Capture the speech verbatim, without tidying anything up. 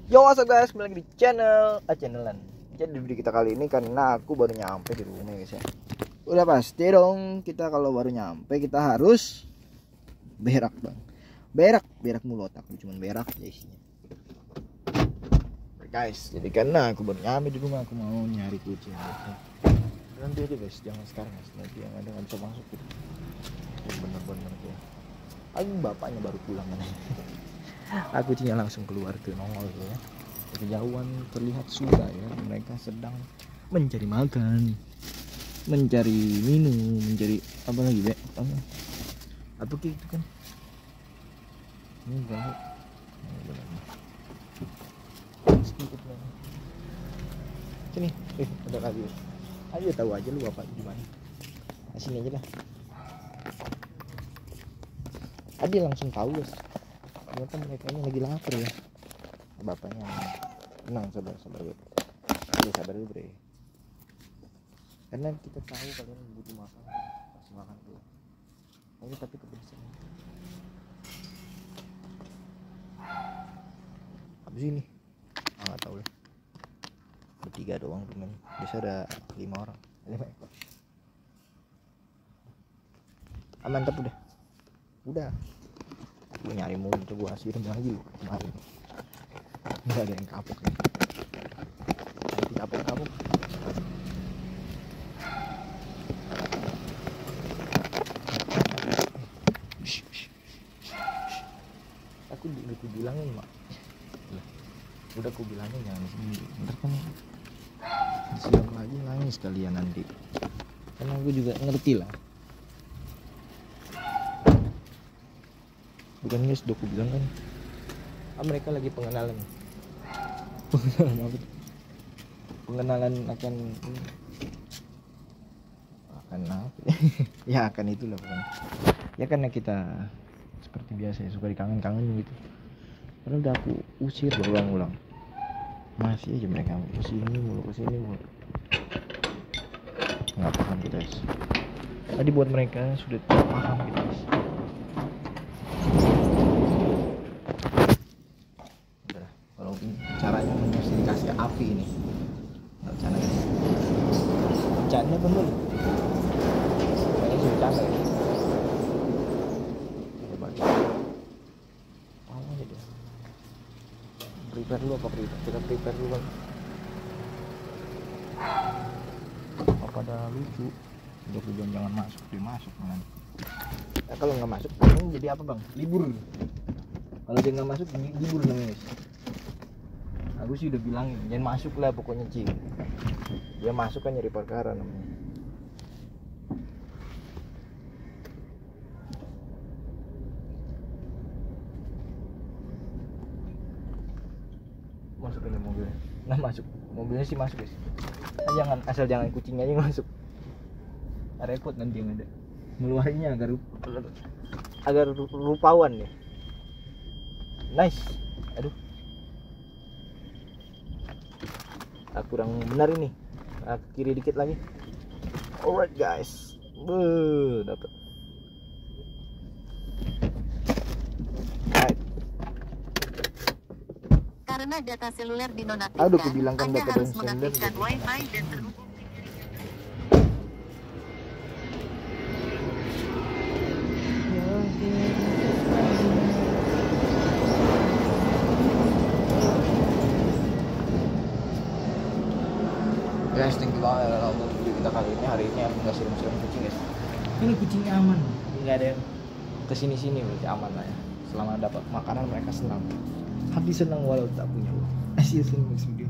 Yo, what's up guys, kembali lagi di channel ah, channelan. Jadi di video kita kali ini karena aku baru nyampe di rumah guys ya. Udah pasti dong kita kalau baru nyampe kita harus berak bang. Berak, berak mulut aku cuman berak ya isinya. Guys, jadi karena aku baru nyampe di rumah aku mau nyari kucing. Nanti aja guys, jangan sekarang guys, nanti yang ada nggak bisa masuk gitu. Bener-bener ya. Ayo bapaknya baru pulang kan. Aku kucingnya langsung keluar tuh nongol tuh ya. Kejauhan terlihat sudah ya mereka sedang mencari makan, mencari minum, mencari apa lagi be? Apa? Apa gitu kan? Ini banget. Sedikit banget. Sini, eh ada kali. Ayo tahu aja lu apa gimana. Nah, sini aja dah. Adi langsung tahu guys. Ternyata mereka ini lagi lapar ya. Bapaknya tenang, sabar sabar bre. Ayo sabar dulu bre. Karena kita tahu kalian butuh makan, kasih makan dulu. Ini tapi kebiasaan. Habis ini, ah, nggak tahu lah. Bertiga doang temen. Biasa ada lima orang, lima ekor. Ah, mantap udah, udah. Aku nyari mulu tuh gua siram lagi kemarin. Nggak ada yang kapok nih. Nanti kapok-kapok. Aku udah aku bilangin mak. Udah aku bilangin jangan sini. Ntar kan disiram lagi nangis kalian nanti. Karena aku juga ngerti lah. Bukan guys, udah aku bilang kan. Ah, mereka lagi pengenalan. Pengenalan apa tuh? Pengenalan akan akan apa ya akan itulah bukan ya karena kita seperti biasa ya suka dikangen-kangen gitu karena udah aku usir berulang-ulang masih aja mereka kesini mulu kesini mulu nggak paham kita guys. Tadi buat mereka sudah paham kita guys. Caranya mesti dikasih api ini nggak bercanda guys, bercanda bener kayaknya sih bercanda ya. Coba mau aja deh prepare dulu apa prepare kita prepare dulu kan apa pada lucu udah tujuan jangan masuk dia masuk kan ya, kalau nggak masuk ini jadi apa bang, libur. Kalau dia nggak masuk libur namanya guys. Aku sih udah bilangin jangan masuk lah pokoknya Ci. Dia masuk kan nyari perkara namanya. Masukin ke mobil. Nah masuk mobilnya sih masuk guys. Nah, jangan asal jangan kucingnya yang masuk. Repot nanti yang ada. Meluarinya agar agar rupawan ya. Nice. Aduh. Aku kurang benar ini. Aku kiri dikit lagi. Alright guys. Beuh, dapat. Right. Karena data seluler dinonaktifkan, Aduh, aku bilang kan Anda data harus seluler mengaktifkan gitu. Wi-Fi dan terhubung. Guys, thank you banget ya untuk video kita kali ini. Hari ini aku nggak siram-siram kucing guys. Ini kucingnya aman, nggak ada yang kesini-sini, berarti aman lah ya. Selama dapat makanan mereka senang. Hati senang walau tak punya uang. See you soon next video.